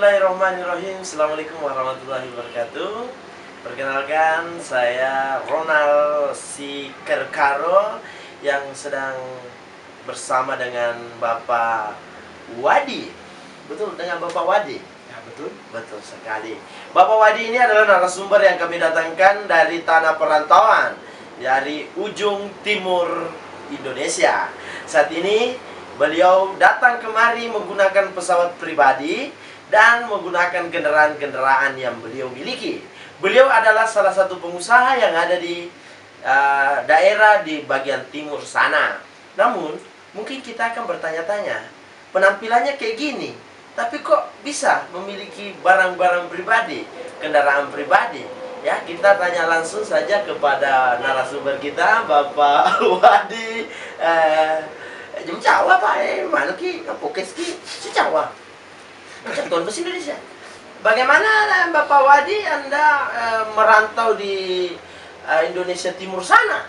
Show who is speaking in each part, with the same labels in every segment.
Speaker 1: Bismillahirrahmanirrahim. Assalamualaikum warahmatullahi wabarakatuh. Perkenalkan, saya Ronald Sikerkaro yang sedang bersama dengan Bapak Wadi. Betul, dengan Bapak Wadi?
Speaker 2: Ya, betul.
Speaker 1: Betul sekali. Bapak Wadi ini adalah narasumber yang kami datangkan dari tanah perantauan, dari ujung timur Indonesia. Saat ini beliau datang kemari menggunakan pesawat pribadi dan menggunakan kendaraan-kendaraan yang beliau miliki. Beliau adalah salah satu pengusaha yang ada di daerah di bagian timur sana. Namun, mungkin kita akan bertanya-tanya, penampilannya kayak gini, tapi kok bisa memiliki barang-barang pribadi, kendaraan pribadi? Ya, kita tanya langsung saja kepada narasumber kita, Bapak Wadi. Jom Jawa Pak, mana ki? Pokes ki? Si Jawa. Macam tuan bahasa Indonesia. Bagaimana Bapak Wadi Anda merantau di Indonesia Timur sana?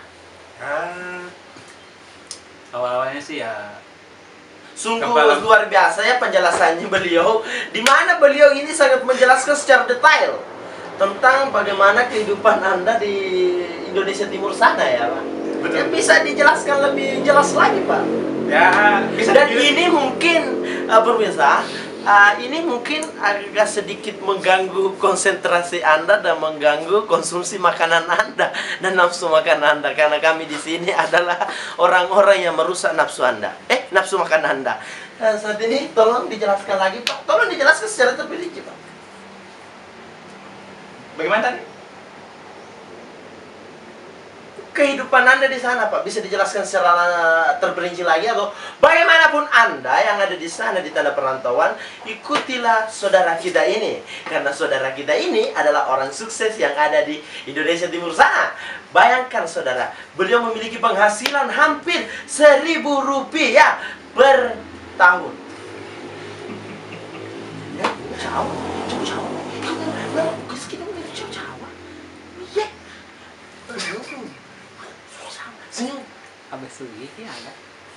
Speaker 2: Awal-awalnya sih ya
Speaker 1: Sungguh luar biasa ya penjelasannya beliau. Di mana beliau ini sangat menjelaskan secara detail tentang bagaimana kehidupan Anda di Indonesia Timur sana ya Pak.
Speaker 2: Betul.
Speaker 1: Yang bisa dijelaskan lebih jelas lagi Pak.
Speaker 2: ya bisa
Speaker 1: Dan ini mungkin pemirsa, ini mungkin agak sedikit mengganggu konsentrasi Anda dan mengganggu konsumsi makanan Anda dan nafsu makan Anda, karena kami di sini adalah orang-orang yang merusak nafsu Anda, nafsu makan Anda. Dan saat ini tolong dijelaskan lagi Pak, tolong dijelaskan secara terperinci Pak.
Speaker 2: Bagaimana tadi?
Speaker 1: Kehidupan Anda di sana Pak, bisa dijelaskan secara terperinci lagi, atau bagaimanapun Anda yang ada di sana di tanah perantauan, ikutilah saudara kita ini, karena saudara kita ini adalah orang sukses yang ada di Indonesia Timur sana. Bayangkan saudara, beliau memiliki penghasilan hampir 1.000 rupiah per tahun. Ya, jauh. Senyum.
Speaker 2: Habis sugi ya ada.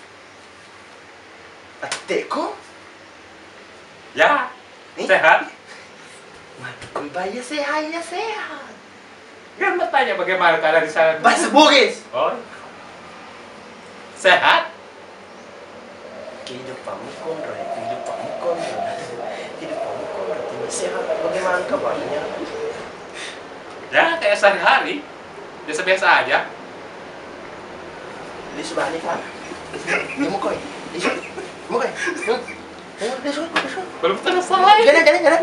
Speaker 1: Teko?
Speaker 2: Ya,
Speaker 1: Nih?
Speaker 2: sehat.
Speaker 1: Mana bayar sehat ya sehat.
Speaker 2: Kan bertanya bagaimana keadaan di sana.
Speaker 1: Bahasa Bugis.
Speaker 2: Oh. Sehat?
Speaker 1: Kehidupanmu kondro, kehidupanmu kondro. Kehidupanmu kondro, tidak sehat. Bagaimana kabarnya?
Speaker 2: Ya, kayak sehari-hari. Biasa-biasa aja.
Speaker 1: Di sebelah ini Pak. Di muka ini. Di muka ini. Di sana.
Speaker 2: Belum selesai.
Speaker 1: Jalan.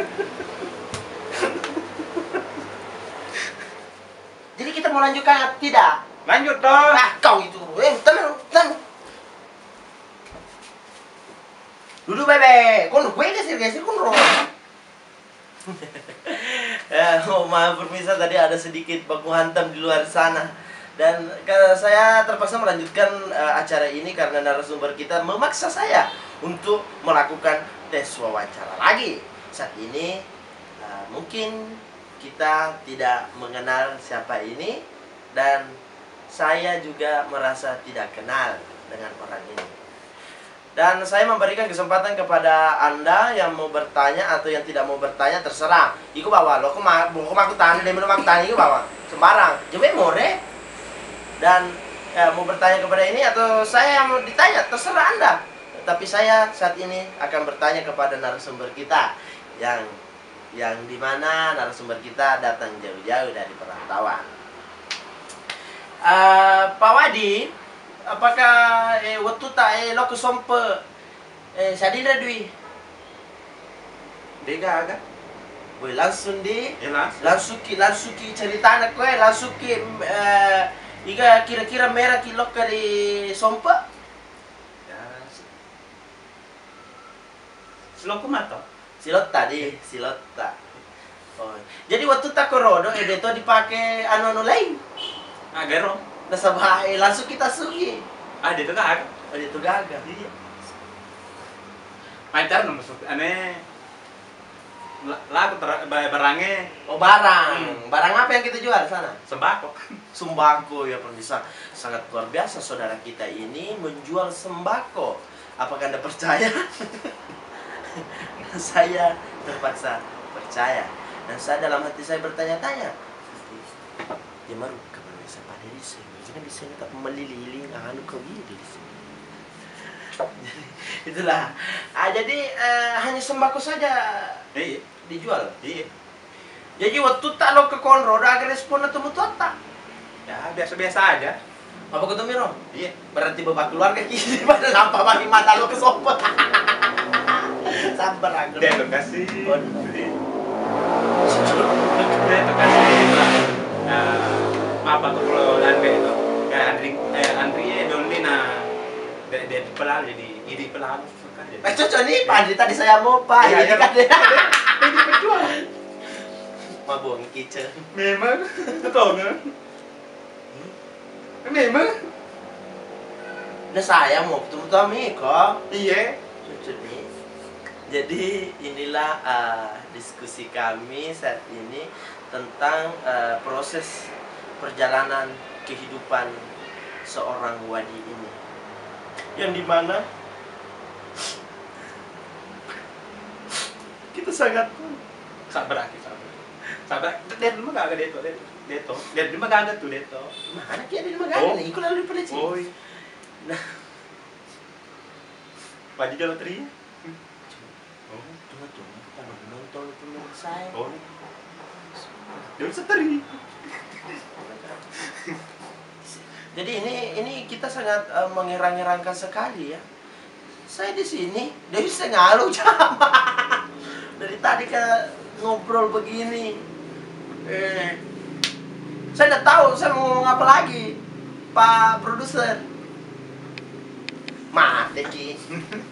Speaker 1: Jadi kita mau lanjutkan tidak?
Speaker 2: Lanjut dong.
Speaker 1: Kau itu. Tenang. Duduk bebe. Kau gue geser kau roh. Maaf permisa, tadi ada sedikit baku hantam di luar sana. Dan saya terpaksa melanjutkan acara ini karena narasumber kita memaksa saya untuk melakukan tes wawancara lagi. Saat ini mungkin kita tidak mengenal siapa ini, dan saya juga merasa tidak kenal dengan orang ini. Dan saya memberikan kesempatan kepada Anda yang mau bertanya atau yang tidak mau bertanya, terserah. Iku bawa lo, aku tanya, dia minum aku tanya, iku bawa sembarang. Coba more. Dan mau bertanya kepada ini atau saya yang mau ditanya, terserah Anda. Tapi saya saat ini akan bertanya kepada narasumber kita yang dimana narasumber kita datang jauh-jauh dari perantauan. Pak Wadi, apakah waktu tak lo kesompe sadira dui? Dega agak. Boy langsung di langsung ki cerita anak gue langsung ki iga kira-kira merah kilo kali sompa.
Speaker 2: Ya. Siloko mato.
Speaker 1: Silota. Oh. Jadi waktu tak korodo deto dipakai anu lain.
Speaker 2: Gero.
Speaker 1: Nasabay langsung kita sugi.
Speaker 2: Dito ka.
Speaker 1: Dito gaga.
Speaker 2: Iya. Pacar nomor aneh. Lagu barangnya.
Speaker 1: Oh barang. Barang apa yang kita jual di sana?
Speaker 2: Sembako.
Speaker 1: Sembako ya pemirsa. Sangat luar biasa saudara kita ini menjual sembako. Apakah Anda percaya? Saya terpaksa percaya. Dan saya dalam hati saya bertanya-tanya, ya maru kapan bisa pada di sini? Jangan di sini tak melili anu kau di sini. Jadi, itulah. Jadi hanya sembako saja
Speaker 2: Iya.
Speaker 1: dijual.
Speaker 2: Iya.
Speaker 1: Jadi waktu tak lo ke konro, ada respon atau mutu tak?
Speaker 2: Ya biasa-biasa aja.
Speaker 1: Apa ketemu Rom?
Speaker 2: Iya.
Speaker 1: Berarti bapak keluarga kini pada lampa bagi mata lo kesopot. Sabar aku.
Speaker 2: Dia tuh kasih.
Speaker 1: Oh.
Speaker 2: Dia tuh kasih lah. Apa tuh kalau Andre itu? Kayak Andri Dolly dia pelal jadi ide pelal.
Speaker 1: Cocok nih, Pak Andri tadi saya mau Pak.
Speaker 2: Iya,
Speaker 1: Ini
Speaker 2: iya.
Speaker 1: kan dia.
Speaker 2: Ini berjual.
Speaker 1: Mabung kitchen.
Speaker 2: Memang, betul kan? Memang.
Speaker 1: Nah saya mau ketemu Tommy kok.
Speaker 2: Iya.
Speaker 1: Cocok nih. Jadi inilah diskusi kami saat ini tentang proses perjalanan kehidupan seorang Wadi ini. Yang dimana kita sangat
Speaker 2: Sabar. Dia dulu mah kagak deto. Dia dulu mah kagak tuh deto.
Speaker 1: mana kia di Magana
Speaker 2: Oh.
Speaker 1: nih, ikut lalu pada sini.
Speaker 2: Oh.
Speaker 1: Nah,
Speaker 2: Wajib jalan tri. Oh.
Speaker 1: tunggu bukan nonton teman saya.
Speaker 2: Oh. Dia seteri.
Speaker 1: Jadi ini kita sangat mengerang-erangkan sekali ya. Saya di sini dari setengah lu jam. Dari tadi kan ngobrol begini. Saya udah tahu saya mau ngomong apa lagi, Pak Produser. Mati Ki.